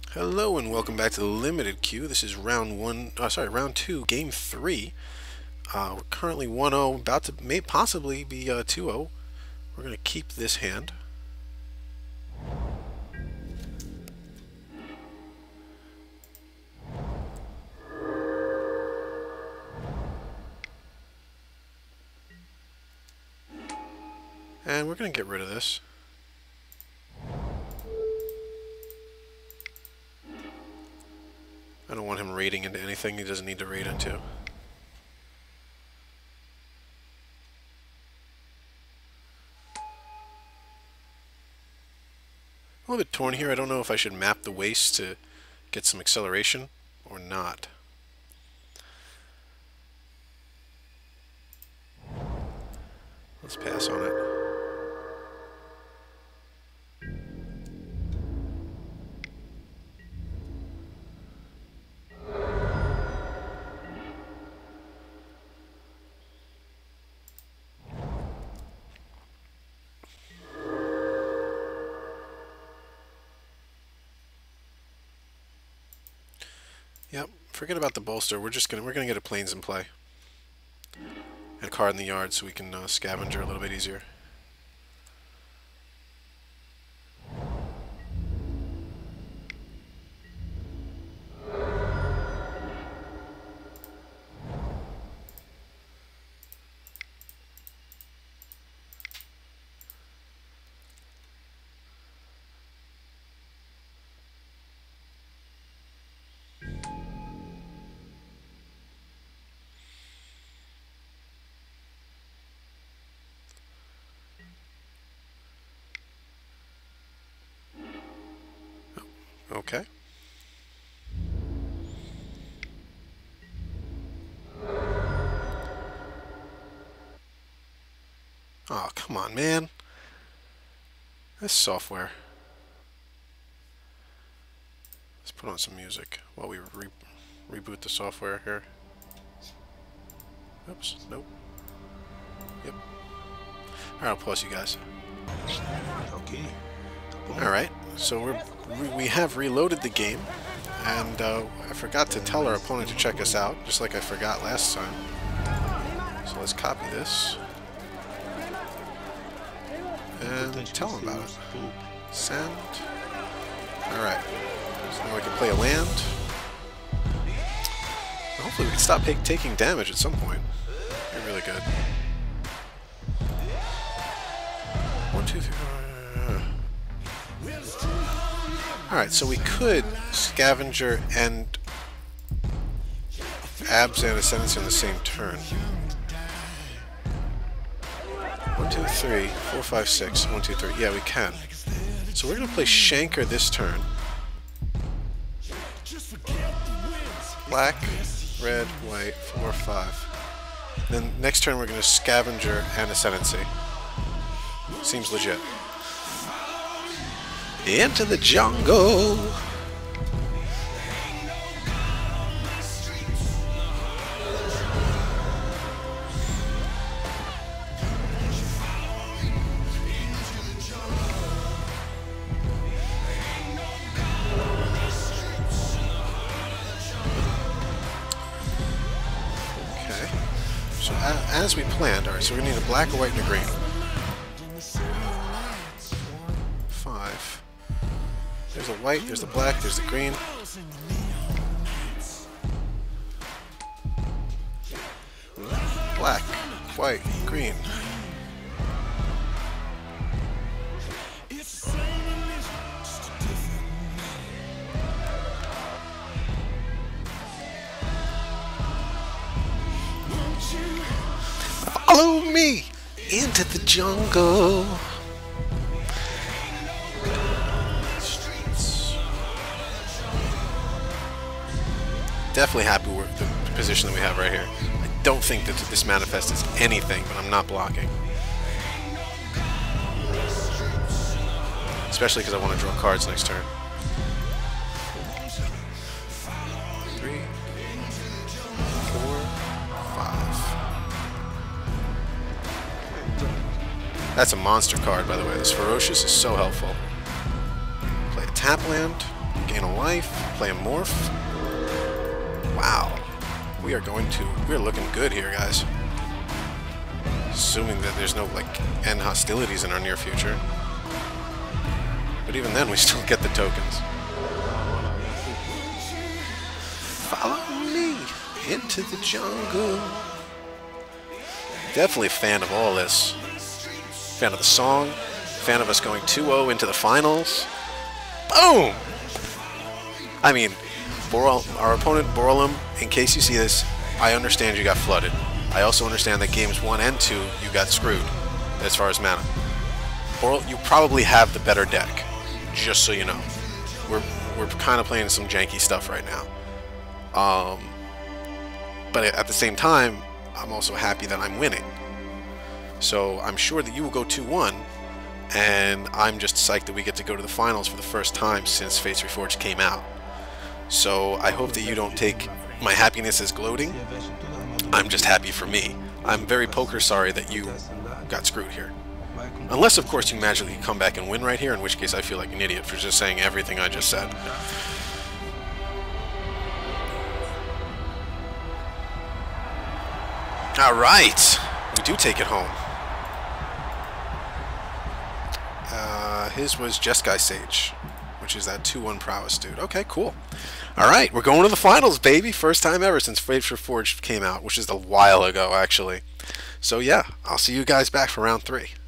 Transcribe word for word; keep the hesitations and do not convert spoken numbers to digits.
Hello and welcome back to the Limited Queue. This is round one, uh, sorry, round two, game three. Uh, we're currently one oh, about to may possibly be uh, two oh. We're going to keep this hand. And we're going to get rid of this. I don't want him raiding into anything he doesn't need to raid into. A little bit torn here. I don't know if I should map the waist to get some acceleration or not. Let's pass on it. Yep, forget about the bolster. We're just gonna we're gonna get a planes in play and a card in the yard so we can uh, scavenger a little bit easier. Okay. Oh, come on, man. This software. Let's put on some music while we re reboot the software here. Oops, nope. Yep. Alright, I'll pause you guys. Okay. Alright, so we're, we, we have reloaded the game, and uh, I forgot to tell our opponent to check us out, just like I forgot last time. So let's copy this. And tell him about it. Send. Alright. So now we can play a land. Hopefully we can stop taking damage at some point. Be really good. One, two, three. Alright, so we could Scavenger and Abs and Ascendancy on the same turn. One, two, three, four, five, six. One, two, three. Yeah, we can. So we're going to play Shanker this turn. Black, red, white, four, five. Then next turn we're going to Scavenger and Ascendancy. Seems legit. Into the jungle! Okay. So as we planned, alright, so we're going to need a black, a white, and a green. Five. There's the white, there's the black, there's the green. Black, white, green. Follow me into the jungle. Definitely happy with the position that we have right here. I don't think that this manifest is anything, but I'm not blocking. Especially because I want to draw cards next turn. Three, four, five. That's a monster card, by the way. This Ferocious is so helpful. Play a tap land. gain a life, play a morph. Wow. We are going to, we're looking good here, guys. Assuming that there's no, like, end hostilities in our near future. But even then, we still get the tokens. Follow me into the jungle. Definitely a fan of all this. Fan of the song. Fan of us going two oh into the finals. Boom! I mean, Boral, our opponent, Borlum, in case you see this, I understand you got flooded. I also understand that games one and two, you got screwed as far as mana. Boral, you probably have the better deck, just so you know. We're, we're kind of playing some janky stuff right now. Um, but at the same time, I'm also happy that I'm winning. So I'm sure that you will go two one, and I'm just psyched that we get to go to the finals for the first time since Fates Reforged came out. So I hope that you don't take my happiness as gloating. I'm just happy for me. I'm very poker sorry that you got screwed here. Unless, of course, you magically come back and win right here, in which case I feel like an idiot for just saying everything I just said. Alright! We do take it home. Uh, his was Jeskai Sage, which is that two one prowess dude. Okay, cool. Alright, we're going to the finals, baby! First time ever since Fates Reforged came out, which is a while ago, actually. So yeah, I'll see you guys back for round three.